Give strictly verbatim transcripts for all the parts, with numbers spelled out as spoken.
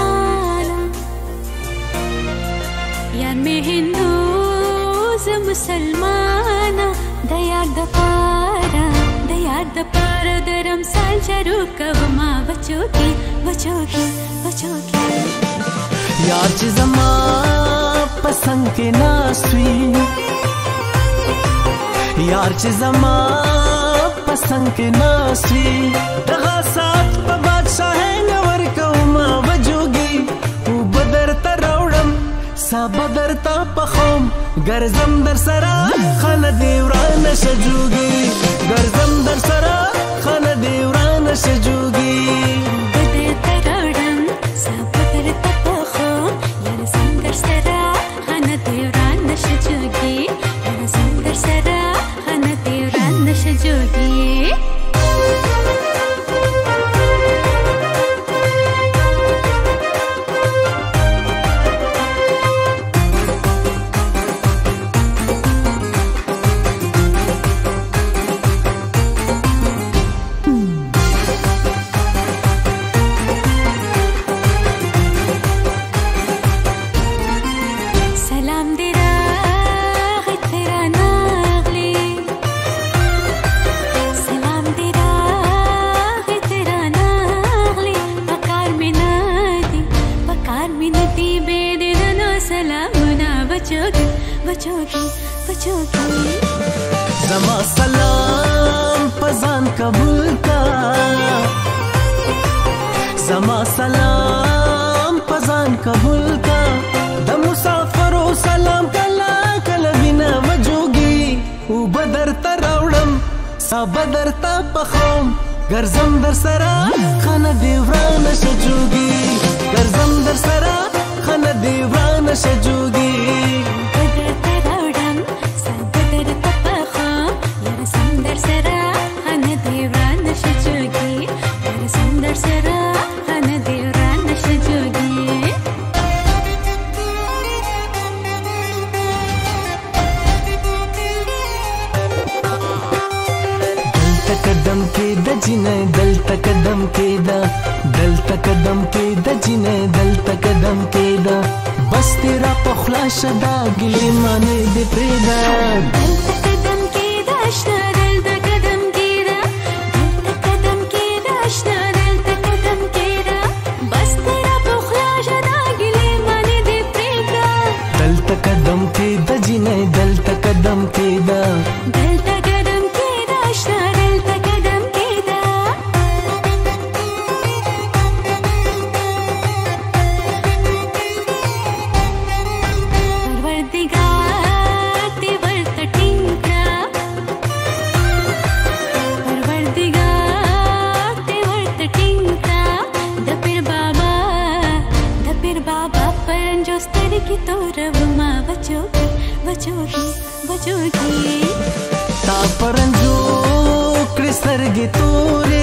मुसलमाना यार में हिंदू ज मुसलमाना दयार द पारा दयार द पारा दरम साल चरू कवमा बचोगी बचोगी बचोगी यार ची जमा पसंद के नासवी यार ची जमा पसंद के नासवी दगा साथ प बादशाह नवर कवमा बजोगी उ बदर तरोड़म सा बदर ता पखोम गरजम दर सरा खाना देवरान शजूगी गरजम दर सरा खाना देवरान शजूगी बदर तरोड़म सा बदर ता पखोम गरजम दर सरा खाना देवरान शजूगी गरजम दर सरा खाना देवरान शजूगी बचोगी बचोगी जमा सलाम पजान कबूल का जमा सलाम पजान कबूल का द मुसाफरो सलाम कला कल बिना वजोगी उ बदर तरावड़म सा बदर ता पखोम गरजम दर सरा खाना देवरान शजूगी गरजम दर सरा खाना देवरान शजूगी कदम के द जिने दल तक कदम के दा दल तक कदम के द जिने दल तक कदम के दा बस तेरा पखला शदा गिले माने दे प्रेदा दल तक कदम के दा अशना दल तक कदम के दा दल तक कदम के दा अशना दल तक कदम के दा बस तेरा पखला शदा गिले माने दे प्रेदा दल तक कदम के द जिने दल तक कदम के दा दल तक कदम के दा अशना दल तक की तो रवमा बचोगी बचोगी बचोगी ता परंजो क्रिसरगे तोरे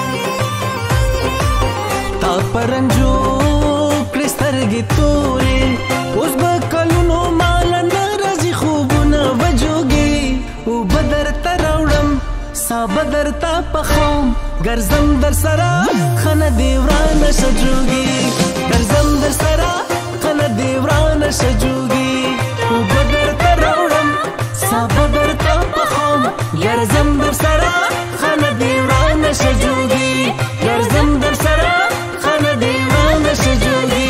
ता परंजो क्रिसरगे तोरे उस बकलुनो माला नरजी खूबना बजोगी उ बदर तरावड़म सा बदर ता पखोम गरजम दर सरा खाना देवरान शजूगी गरजम दर सरा खाना देवरान शजूगी उ बदर तरावड़म सा बदर ता पखोम गरजम दर सरा खाना देवरान शजूगी गरजम दर सरा खाना देवरान शजूगी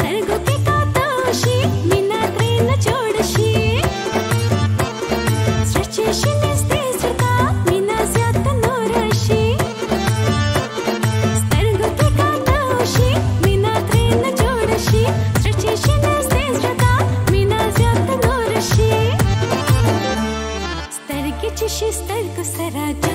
سترګو کې کاته شي مینا ترې نه جوړ شي زړه چې شي نږدې زړه ته مینا زیاته نور شي سترګو کې کاته شي مینا ترې نه جوړ شي زړه چې شي نږدې زړه ته مینا زیاته نور شي سترګې چې شي سترګو سره